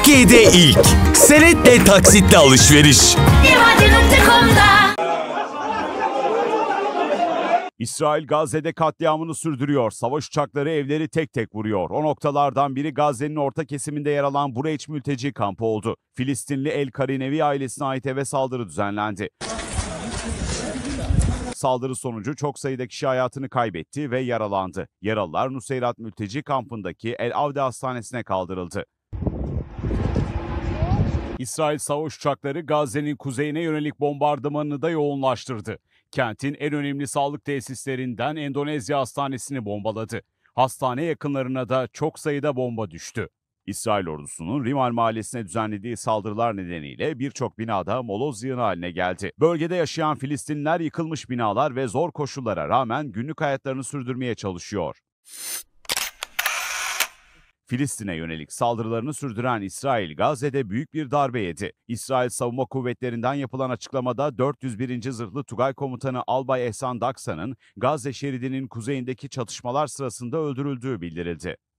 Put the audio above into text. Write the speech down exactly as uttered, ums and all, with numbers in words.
Türkiye'de ilk senetle taksitle alışveriş. Divadi nokta com'da. İsrail Gazze'de katliamını sürdürüyor. Savaş uçakları evleri tek tek vuruyor. O noktalardan biri Gazze'nin orta kesiminde yer alan Bureç mülteci kampı oldu. Filistinli El Karinevi ailesine ait eve saldırı düzenlendi. Saldırı sonucu çok sayıda kişi hayatını kaybetti ve yaralandı. Yaralılar Nuseyrat mülteci kampındaki El Avde Hastanesi'ne kaldırıldı. İsrail savaş uçakları Gazze'nin kuzeyine yönelik bombardımanını da yoğunlaştırdı. Kentin en önemli sağlık tesislerinden Endonezya Hastanesi'ni bombaladı. Hastane yakınlarına da çok sayıda bomba düştü. İsrail ordusunun Rimal mahallesine düzenlediği saldırılar nedeniyle birçok binada moloz yığını haline geldi. Bölgede yaşayan Filistinliler yıkılmış binalar ve zor koşullara rağmen günlük hayatlarını sürdürmeye çalışıyor. Filistin'e yönelik saldırılarını sürdüren İsrail, Gazze'de büyük bir darbe yedi. İsrail Savunma Kuvvetleri'nden yapılan açıklamada dört yüz birinci Zırhlı Tugay Komutanı Albay Ehsan Daksa'nın Gazze şeridinin kuzeyindeki çatışmalar sırasında öldürüldüğü bildirildi.